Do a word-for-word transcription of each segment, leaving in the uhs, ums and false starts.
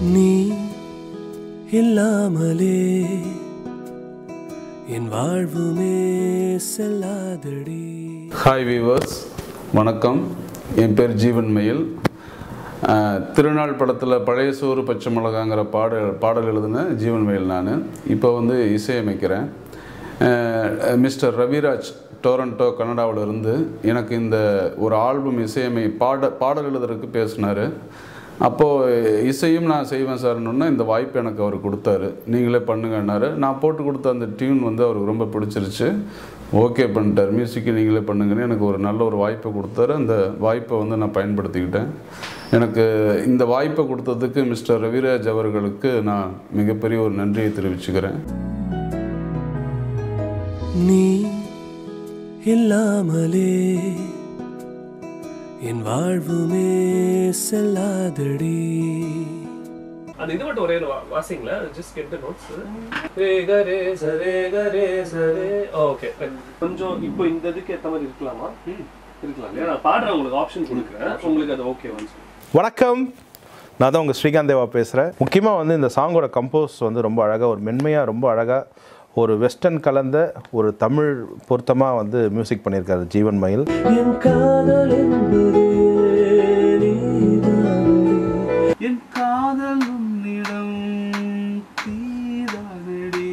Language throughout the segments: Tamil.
நீ இல்லாமலே என் வாழ்வுமே செல்லாதடி. ஹாய் வீவர்ஸ், வணக்கம். என் பேர் ஜீவன் மயில். திருநாள் படத்தில் பழைய சோறு பச்சை மிளகாங்கிற பாடல் பாடல் எழுதின ஜீவன் மயில் நான். இப்போ வந்து இசையமைக்கிறேன். மிஸ்டர் ரவிராஜ் டொரண்டோ கனடாவில் இருந்து எனக்கு இந்த ஒரு ஆல்பம் இசையமை பாட பாடல் எழுதுறதுக்கு பேசினார். அப்போது இசையும் நான் செய்வேன் சார்னுன்னா இந்த வாய்ப்பு எனக்கு அவர் கொடுத்தாரு. நீங்களே பண்ணுங்கன்னாரு. நான் போட்டு கொடுத்த அந்த டியூன் வந்து அவருக்கு ரொம்ப பிடிச்சிருச்சு. ஓகே பண்ணிட்டார். மியூசிக்கு நீங்களே பண்ணுங்கன்னு எனக்கு ஒரு நல்ல ஒரு வாய்ப்பை கொடுத்தாரு. அந்த வாய்ப்பை வந்து நான் பயன்படுத்திக்கிட்டேன். எனக்கு இந்த வாய்ப்பை கொடுத்ததுக்கு மிஸ்டர் ரவிராஜ் அவர்களுக்கு நான் மிகப்பெரிய ஒரு நன்றியை தெரிவிச்சுக்கிறேன். நீ இல்லாமலே என் வாழ்வுமே செல்லாதடி. அந்த இது மட்டும் ஒரே வாசிங்களா? Just get the notes. ரே க ரே ச ரே க ரே ச ரே. ஓகே, கொஞ்சம் இப்போ இந்த இதுக்கு ஏத்த மாதிரி இருக்கலாமா? இருக்கலாம். நான் பாடுறேன், உங்களுக்கு ஆப்ஷன் கொடுக்குறேன். உங்களுக்கு அது ஓகே வந்து. வணக்கம், நான் தான் உங்கள் ஸ்ரீகாந்த் தேவா பேசுகிறேன். முக்கியமாக வந்து இந்த சாங்கோட கம்போஸ் வந்து ரொம்ப அழகாக, ஒரு மென்மையாக, ரொம்ப அழகாக ஒரு வெஸ்டர்ன் கலந்த ஒரு தமிழ் பொருத்தமாக வந்து மியூசிக் பண்ணியிருக்காரு ஜீவன் மயில். என் காதல் என்பது என் காதல் உன்னிடம் தீதானடி,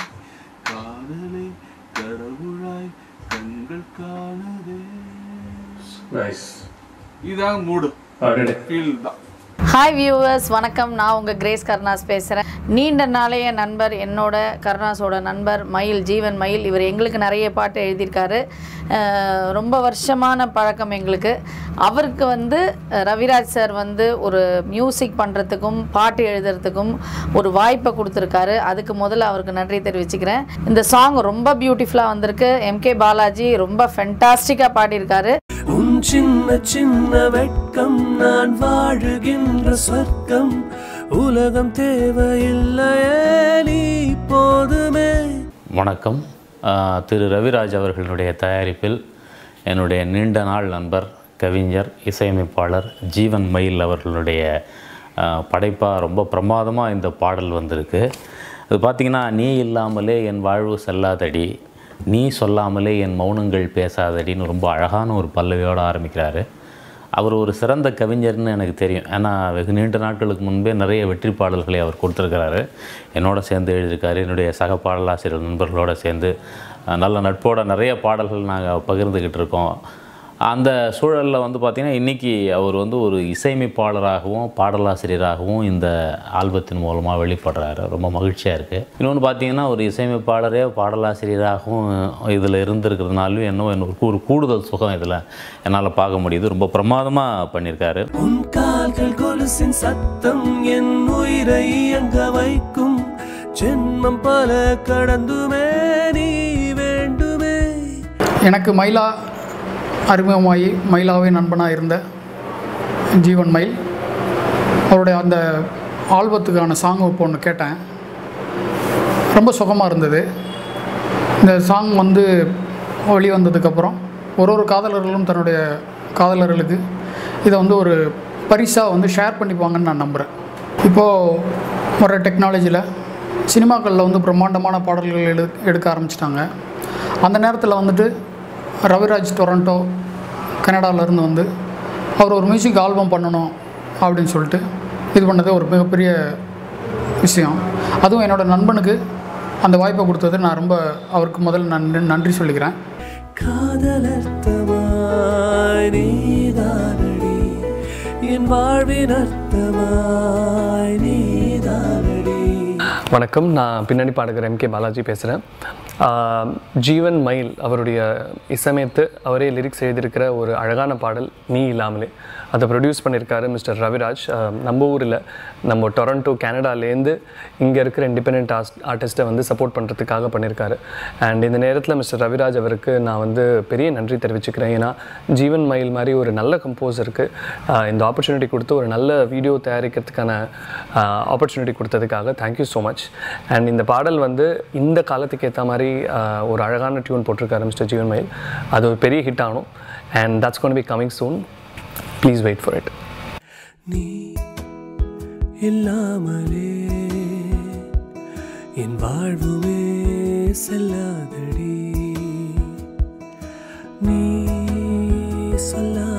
காதலை கடவுளாய் கண்கள் காணதே. நைஸ். இதான் மூடு. ஆல்ரெடி ஃபீல் தான். ஹாய் வியூவர்ஸ், வணக்கம். நான் உங்கள் கிரேஸ் கருணாஸ் பேசுகிறேன். நீண்ட நாளைய நண்பர், என்னோட கருணாஸோட நண்பர் மயில், ஜீவன் மயில். இவர் எங்களுக்கு நிறைய பாட்டு எழுதியிருக்காரு. ரொம்ப வருஷமான பழக்கம் எங்களுக்கு. அவருக்கு வந்து ரவிராஜ் சார் வந்து ஒரு மியூசிக் பண்ணுறதுக்கும் பாட்டு எழுதுறதுக்கும் ஒரு வாய்ப்பை கொடுத்துருக்காரு. அதுக்கு முதல்ல அவருக்கு நன்றி தெரிவிச்சுக்கிறேன். இந்த சாங் ரொம்ப பியூட்டிஃபுல்லாக வந்திருக்கு. எம்கே பாலாஜி ரொம்ப ஃபென்டாஸ்டிக்காக பாடியிருக்காரு. உன் சின்ன சின்ன வெட்கம் நான் வாழுகின்ற சொர்க்கம், உலகம் தேவையில்லையே நீ போதுமே. வணக்கம். திரு ரவிராஜ் அவர்களுடைய தயாரிப்பில் என்னுடைய நீண்ட நாள் நண்பர், கவிஞர், இசையமைப்பாளர் ஜீவன் மயில் அவர்களுடைய படைப்பாக ரொம்ப பிரமாதமாக இந்த பாடல் வந்திருக்கு. அது பார்த்திங்கன்னா, நீ இல்லாமலே என் வாழ்வு செல்லாதடி, நீ சொல்லாமலே என் மௌனங்கள் பேசாதடின்னு ரொம்ப அழகான ஒரு பல்லவியோடு ஆரம்பிக்கிறாரு. அவர் ஒரு சிறந்த கவிஞர்னு எனக்கு தெரியும். ஏன்னா வெகு நீண்ட நாட்களுக்கு முன்பே நிறைய வெற்றி பாடல்களை அவர் கொடுத்துருக்கிறாரு. என்னோட சேர்ந்து எழுதியிருக்காரு. என்னுடைய சக பாடலாசிரியர் நண்பர்களோடு சேர்ந்து நல்ல நட்போட நிறைய பாடல்கள் நாங்கள் பகிர்ந்துக்கிட்டு இருக்கோம். அந்த சூழலில் வந்து பார்த்திங்கன்னா, இன்றைக்கி அவர் வந்து ஒரு இசையமைப்பாளராகவும் பாடலாசிரியராகவும் இந்த ஆல்பத்தின் மூலமாக வெளிப்படுறாரு. ரொம்ப மகிழ்ச்சியாக இருக்குது. இன்னொன்று பார்த்திங்கன்னா, ஒரு இசையமைப்பாளரே பாடலாசிரியராகவும் இதில் இருந்திருக்கிறதுனாலும் என்னவோ எனக்கு ஒரு கூடுதல் சுகம் இதில் என்னால் பார்க்க முடியுது. ரொம்ப பிரமாதமாக பண்ணியிருக்காரு. உன் கால்கள் கொலுசின் சத்தம் என் உயிரை இயங்க வைக்கும், ஜென்மம் பல கடந்துமே நீ வேண்டுமே. எனக்கு மயிலா அறிமுகமாகி மயிலாவே நண்பனாக இருந்த ஜீவன் மயில் அவருடைய அந்த ஆல்பத்துக்கான சாங் இப்போ ஒன்று கேட்டேன். ரொம்ப சுகமாக இருந்தது. இந்த சாங் வந்து வெளிவந்ததுக்கப்புறம் ஒரு ஒரு காதலர்களும் தன்னுடைய காதலர்களுக்கு இதை வந்து ஒரு பரிசாக வந்து ஷேர் பண்ணிப்பாங்கன்னு நான் நம்புகிறேன். இப்போது வர டெக்னாலஜியில் சினிமாக்களில் வந்து பிரம்மாண்டமான பாடல்கள் எடு எடுக்க ஆரம்பிச்சிட்டாங்க. அந்த நேரத்தில் வந்துட்டு ரவிராஜ் டொரண்டோ கனடாவிலேருந்து வந்து அவர் ஒரு மியூசிக் ஆல்பம் பண்ணணும் அப்படின்னு சொல்லிட்டு இது பண்ணது ஒரு மிகப்பெரிய விஷயம். அதுவும் என்னோடய நண்பனுக்கு அந்த வாய்ப்பை கொடுத்தது நான் ரொம்ப அவருக்கு முதல்ல நன்றி நன்றி சொல்லிக்கிறேன். காதலர்த்தமாய் நீதானடி, என் வாழ்வின் அர்த்தமாய் நீதானடி. வணக்கம். நான் பின்னணி பாடகர் எம்கே பாலாஜி பேசுகிறேன். ஜீவன் மயில் அவருடைய இசையமைத்து அவரே லிரிக்ஸ் எழுதியிருக்கிற ஒரு அழகான பாடல் நீ இல்லாமலே. அதை ப்ரொடியூஸ் பண்ணியிருக்காரு மிஸ்டர் ரவிராஜ். நம்ம ஊரில் நம்ம டொரண்டோ கனடாலேருந்து இங்கே இருக்கிற இண்டிபெண்ட் ஆர்ட் ஆர்டிஸ்ட்டை வந்து சப்போர்ட் பண்ணுறதுக்காக பண்ணியிருக்காரு. அண்ட் இந்த நேரத்தில் மிஸ்டர் ரவிராஜ் அவருக்கு நான் வந்து பெரிய நன்றி தெரிவிச்சுக்கிறேன். ஏன்னா ஜீவன் மயில் மாதிரி ஒரு நல்ல கம்போசருக்கு இந்த ஆப்பர்ச்சுனிட்டி கொடுத்து ஒரு நல்ல வீடியோ தயாரிக்கிறதுக்கான ஆப்பர்ச்சுனிட்டி கொடுத்ததுக்காக தேங்க்யூ ஸோ மச். அண்ட் இந்த பாடல் வந்து இந்த காலத்துக்கு ஏற்ற மாதிரி ஒரு அழகான டியூன் போட்டிருக்காரு மிஸ்டர் ஜீவன் மயில். அது ஒரு பெரிய ஹிட் ஆகணும். And that's gonna be coming soon. Please wait for it. நீ இல்லாமலே என் வாழ்வுமே செல்லாதடி. நீ சொல்ல